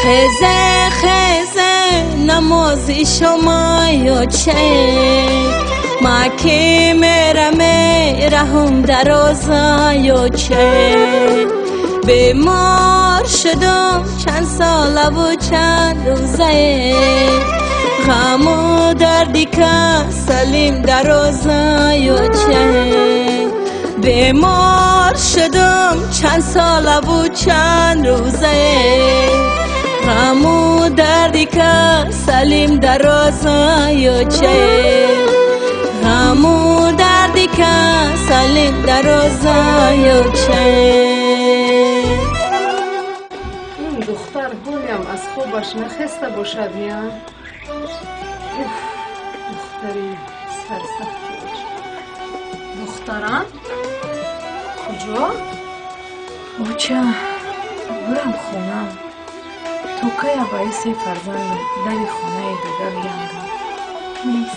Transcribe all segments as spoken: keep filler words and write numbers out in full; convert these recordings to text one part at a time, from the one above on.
خیزه خیزه نمازی شما یا چه ما که میرم میرم درازا یا چه بیمار شدم چند ساله و چند روزه غم و دردی که سلیم درازا یا چه بیمار شدم چند ساله و چند روزه غم و دردی که سلیم درازا یا چه غم و دردی که سلیم درازا یا چه این دختر گویم از خوبش نخسته باشد یا دختری سرسختی باشد دختران کجا؟ اوچه برم خونم تو که باعث فرزند دری خونه دیگر بیانگم نیست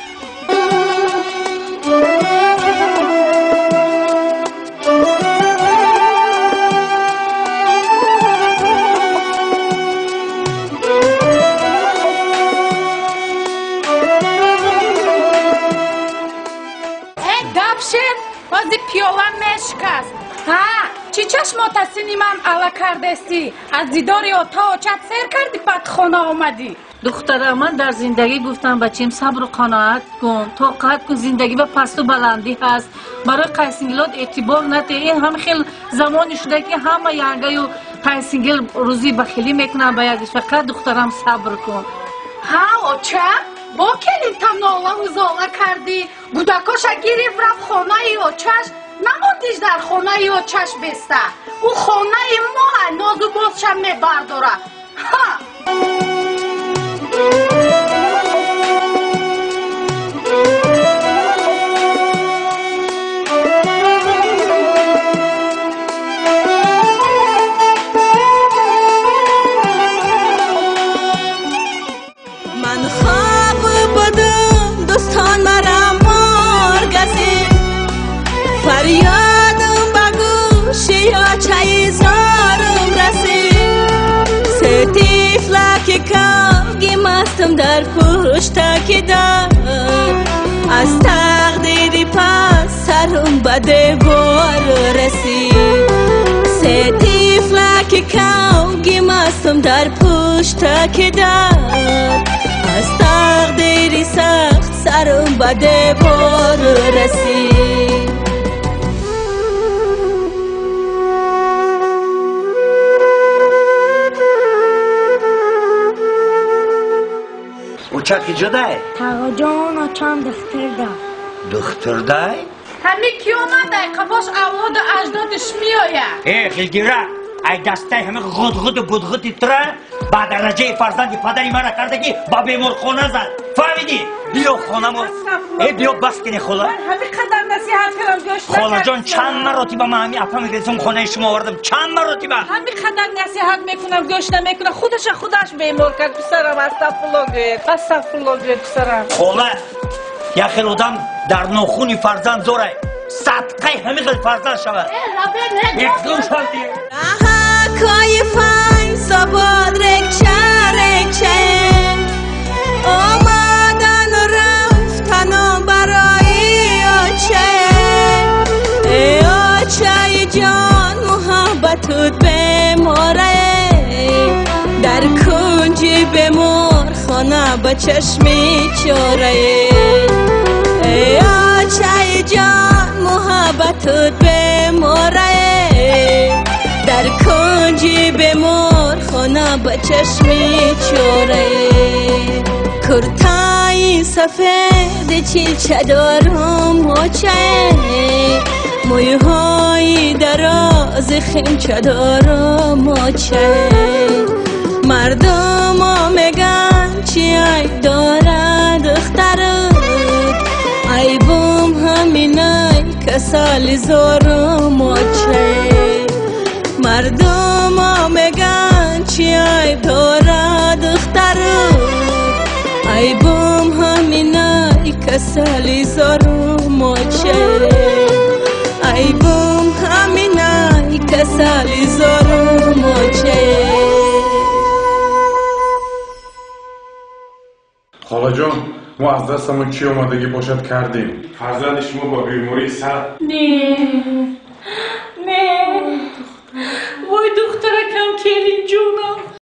بازی پیولم مشکست ها چی چشمات سینیمم علا کردستی از دیداری تا چت سیر کردی بعد خانه آمدی دختر من در زندگی گفتم بچیم صبر و قناعت کن طاقت کن زندگی به پست و بلندی هست برای قیسینگلات اعتبار نده این هم خیلی زمانی شده که همه ینگه و قیسینگل روزی بخیلی میکنن باید فقط دخترم صبر کن ها اوچه با کلین تا نالا و زالا کردی گودکاشا گیریف رفت خانه ای اوچش نماندیش در خانه ای اوچش بسته او خانه ای ماه نازو بازشم میبرداره ها من خواب بدم دوستان مرا مرگزی فریادم بگوش یا چای زارم رسی سه تیفلک کاغی مستم در پشت که دار از تقدیری پس سرم بده بار رسی سه تیفلک کاغی مستم در پشت که دار از تقدیری سخت سرم بده بار رسی اوچه کی جدای؟ تاقا جان آچان دختر دا دختر دای؟ همی کیو ندای قباش اولاد اجدادش میایه ای خیلگیره ای دسته همه غد غد و گد غدی تره بعد رجه فرزندی پدری من کرده که با بیمار خونه زد فهمیدی؟ بیا خونه ما ای بیا بس کنی خلا من همین قدر نصیحت کردم گوش خلا نکردی. جان چند مراتبه من همین اپا میگرسم خونه شما آوردم چند مراتبه همین قدر نصیحت میکنم گوش نمیکنم خودش خودش بیمار کرد پسرم استغفرالله گیر استغفرالله گیر پسرم خلا یا خیل آدم در ناخونی فرزند زوره صدقه همین خیل فرزند شود یکدوم شدی کای فای سباد رکچه رکچه آمدن و رفتن برای آچه ای آچه جان محبتت بماره در کنجی بمار خانه به چشمی چاره ای آچه جان محبتت بماره در کنجی بمار خانه به چشمی چاره کرتای سفید چیلچه دارم آچه مویهای دراز خیمچه دارم آچه مردم ها میگن چی ای داره دخترت ای بوم همینای که سالی زارم آچه مردم ها میگن چی ای داره دخترت ای بوم همینای که سالی زارم آچه ای بوم همینای که سالی زارم آچه جان ما از دستمون چی اومدگی باشد کردیم. فرزند شما با بیماری سر. نه نه وای دخترکم کلی جونم